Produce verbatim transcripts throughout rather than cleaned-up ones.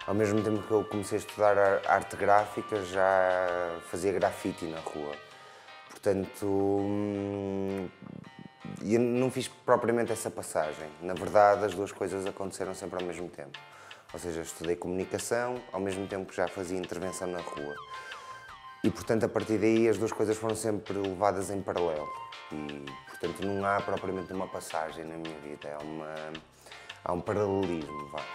Ao mesmo tempo que eu comecei a estudar ar- arte gráfica, já fazia grafite na rua. Portanto, hum, eu não fiz propriamente essa passagem. Na verdade, as duas coisas aconteceram sempre ao mesmo tempo. Ou seja, estudei comunicação, ao mesmo tempo que já fazia intervenção na rua. E, portanto, a partir daí, as duas coisas foram sempre levadas em paralelo. E, portanto, não há propriamente uma passagem na minha vida, é uma, há um paralelismo, vá.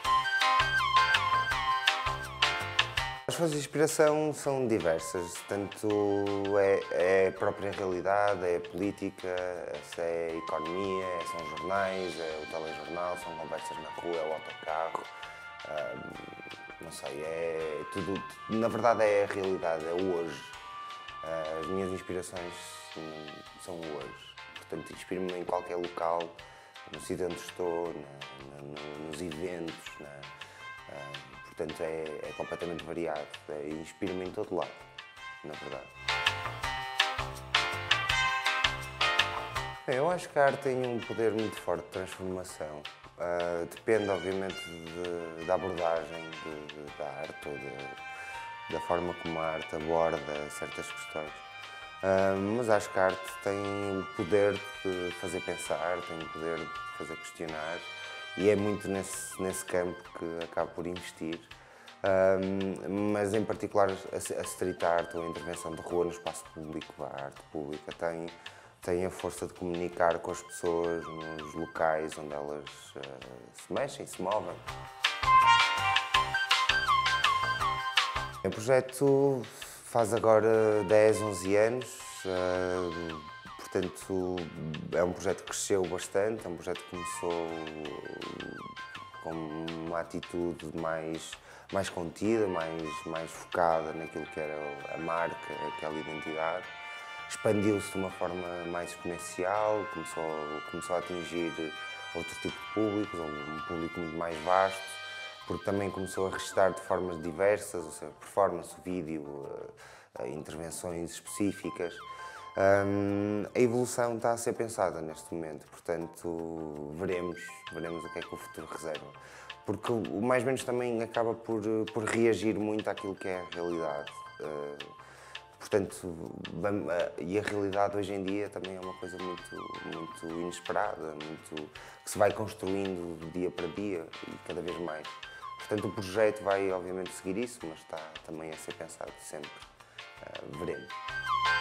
As fontes de inspiração são diversas, tanto é, é a própria realidade, é a política, é a economia, é, são os jornais, é o telejornal, são conversas na rua, é o autocarro, hum, não sei, é tudo, na verdade é a realidade, é o hoje. As minhas inspirações hum, são o hoje, portanto inspiro-me em qualquer local, no sítio onde estou, na, na, nos eventos, na, hum, portanto é, é completamente variado, é, inspiro-me em todo lado, na verdade. Eu acho que a arte tem um poder muito forte de transformação. Uh, depende, obviamente, de, da abordagem de, de, da arte ou de, da forma como a arte aborda certas questões. Uh, mas acho que a arte tem o poder de fazer pensar, tem o poder de fazer questionar e é muito nesse, nesse campo que acabo por investir. Uh, mas, em particular, a, a street art ou a intervenção de rua no espaço público, a arte pública, tem tem a força de comunicar com as pessoas nos locais onde elas uh, se mexem, se movem. O projeto faz agora dez, onze anos, uh, portanto é um projeto que cresceu bastante, é um projeto que começou com uma atitude mais, mais contida, mais, mais focada naquilo que era a marca, aquela identidade. Expandiu-se de uma forma mais exponencial, começou, começou a atingir outro tipo de públicos, um público muito mais vasto, porque também começou a restar de formas diversas, ou seja, performance, vídeo, intervenções específicas. A evolução está a ser pensada neste momento, portanto veremos, veremos o que é que o futuro reserva. Porque o mais ou menos também acaba por, por reagir muito àquilo que é a realidade. Portanto, e a realidade hoje em dia também é uma coisa muito, muito inesperada, muito, que se vai construindo de dia para dia e cada vez mais. Portanto, o projeto vai obviamente seguir isso, mas está também a ser pensado sempre. Uh, veremos.